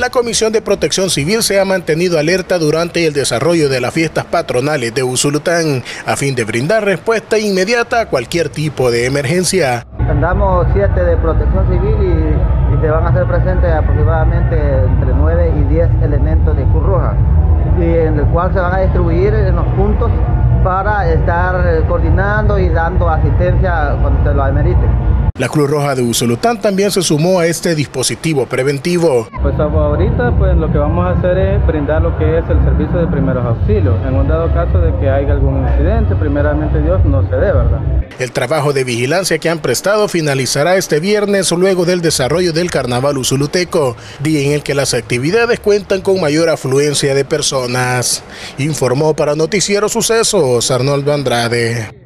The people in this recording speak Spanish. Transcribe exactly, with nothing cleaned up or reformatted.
La Comisión de Protección Civil se ha mantenido alerta durante el desarrollo de las fiestas patronales de Usulután a fin de brindar respuesta inmediata a cualquier tipo de emergencia. Andamos siete de Protección Civil y, y se van a hacer presentes aproximadamente entre nueve y diez elementos de Cruz Roja, y en el cual se van a distribuir en los puntos para estar coordinando y dando asistencia cuando se lo amerite. La Cruz Roja de Usulután también se sumó a este dispositivo preventivo. Pues ahorita pues lo que vamos a hacer es brindar lo que es el servicio de primeros auxilios. En un dado caso de que haya algún incidente, primeramente Dios no se dé, ¿verdad? El trabajo de vigilancia que han prestado finalizará este viernes luego del desarrollo del Carnaval Usuluteco, día en el que las actividades cuentan con mayor afluencia de personas. Informó para Noticiero Sucesos Arnoldo Andrade.